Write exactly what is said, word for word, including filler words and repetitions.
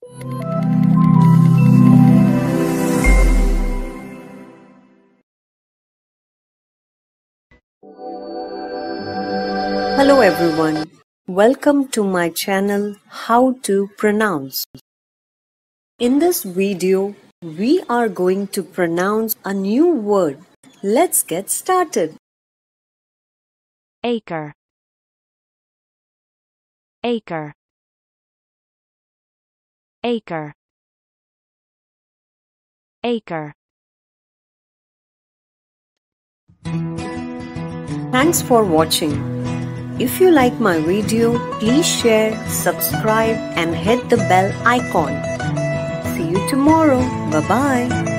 Hello everyone, welcome to my channel How to Pronounce. In this video, we are going to pronounce a new word. Let's get started. Acre, acre, acre, acre. Thanks for watching. If you like my video, please share, subscribe and hit the bell icon. See you tomorrow. Bye-bye.